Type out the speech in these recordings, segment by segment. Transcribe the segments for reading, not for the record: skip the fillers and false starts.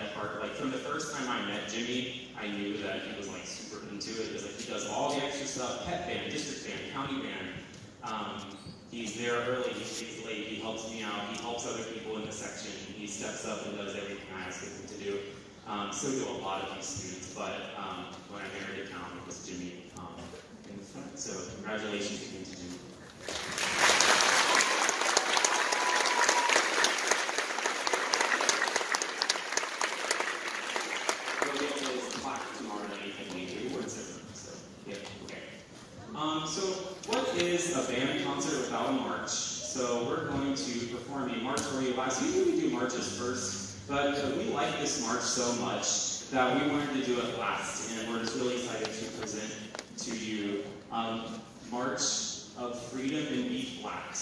that part. Like from the first time I met Jimmy, I knew that he was like super into it. Because like he does all the extra stuff: pep band, district band, county band. He's there early, he stays late, he helps me out, he helps other people in the section, he steps up and does everything I ask him to do. So do a lot of these students, but when I married it down, it was Jimmy in the front. So congratulations again to Jimmy. We'll get to his plaque tomorrow night and the award ceremony. So, yeah, okay. So what is a band concert without a march? So we're going to perform a march for you last. Usually we do marches first, but we like this march so much that we wanted to do it last, and we're just really excited to present to you March of Freedom in B Flat.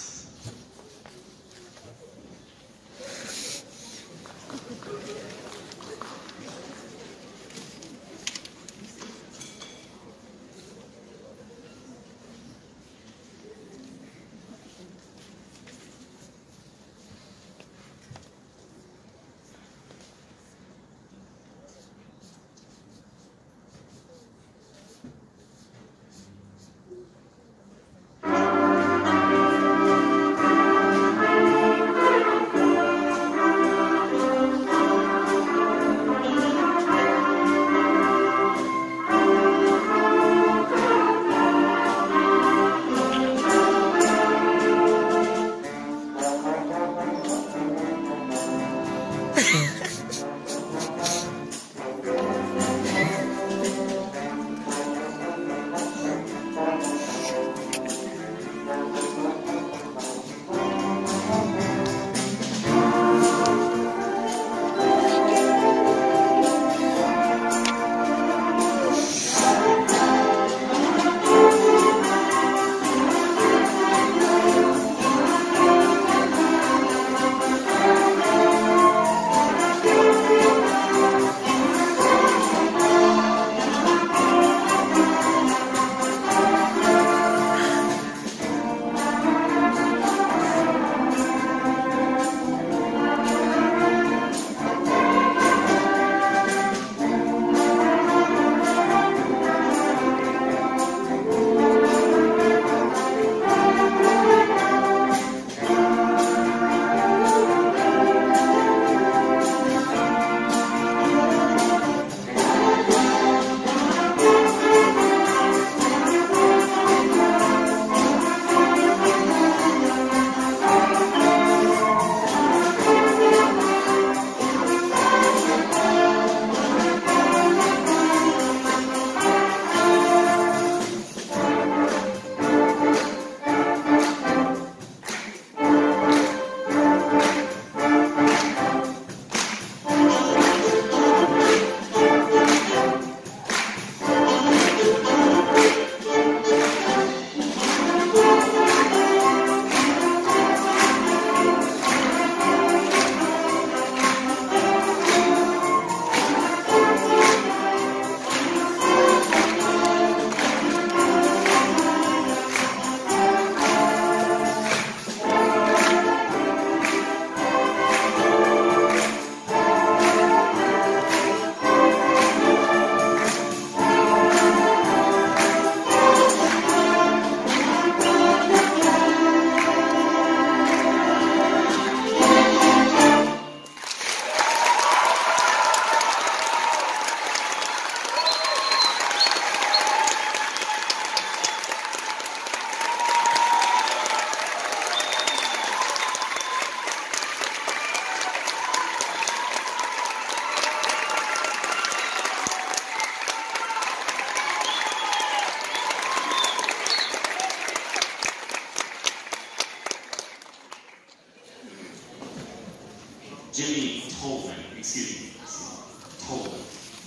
Jimmy Tolman, excuse me, Tolman.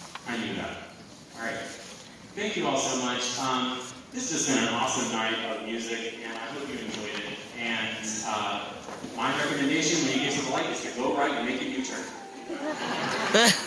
I knew that. All right. Thank you all so much. This has just been an awesome night of music, and I hope you enjoyed it. And my recommendation when you get to the light is to go right and make a U-turn.